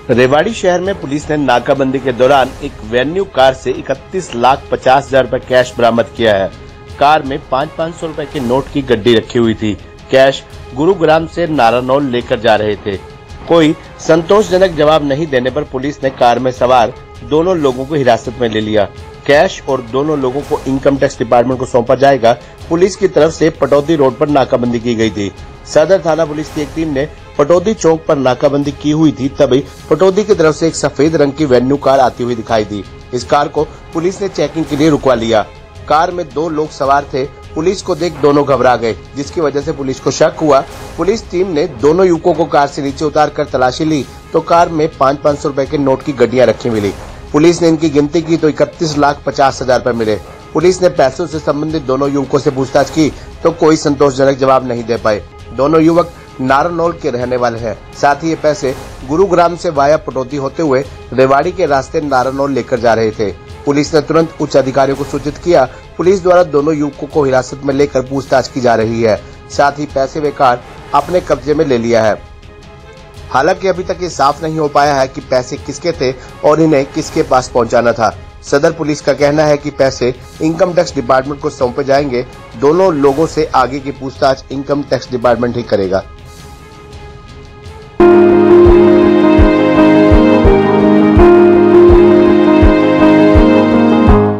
रेवाड़ी शहर में पुलिस ने नाकाबंदी के दौरान एक वेन्यू कार से 31,50,000 रुपए कैश बरामद किया है। कार में 500 रुपए के नोट की गड्डी रखी हुई थी। कैश गुरुग्राम से नारानौल लेकर जा रहे थे। कोई संतोषजनक जवाब नहीं देने पर पुलिस ने कार में सवार दोनों लोगों को हिरासत में ले लिया। कैश और दोनों लोगों को इनकम टैक्स डिपार्टमेंट को सौंपा जाएगा। पुलिस की तरफ से पटौदी रोड पर नाकाबंदी की गई थी। सदर थाना पुलिस की एक टीम ने पटौदी चौक पर नाकाबंदी की हुई थी, तभी पटौदी की तरफ से एक सफेद रंग की वेन्यू कार आती हुई दिखाई दी। इस कार को पुलिस ने चेकिंग के लिए रुकवा लिया। कार में 2 लोग सवार थे। पुलिस को देख दोनों घबरा गए, जिसकी वजह से पुलिस को शक हुआ। पुलिस टीम ने दोनों युवकों को कार से नीचे उतार कर तलाशी ली तो कार में 500 रुपए के नोट की गड्डियां रखी मिली। पुलिस ने इनकी गिनती की तो 31,50,000 रुपए मिले। पुलिस ने पैसों से संबंधित दोनों युवकों से पूछताछ की तो कोई संतोषजनक जवाब नहीं दे पाए। दोनों युवक नारानौल के रहने वाले हैं। साथ ही ये पैसे गुरुग्राम से वाया पटौदी होते हुए रेवाड़ी के रास्ते नारानौल लेकर जा रहे थे। पुलिस ने तुरंत उच्च अधिकारियों को सूचित किया। पुलिस द्वारा दोनों युवकों को हिरासत में लेकर पूछताछ की जा रही है। साथ ही पैसे व कार अपने कब्जे में ले लिया है। हालांकि अभी तक ये साफ नहीं हो पाया है कि पैसे किसके थे और इन्हें किसके पास पहुंचाना था। सदर पुलिस का कहना है कि पैसे इनकम टैक्स डिपार्टमेंट को सौंपे जाएंगे। दोनों लोगों से आगे की पूछताछ इनकम टैक्स डिपार्टमेंट ही करेगा।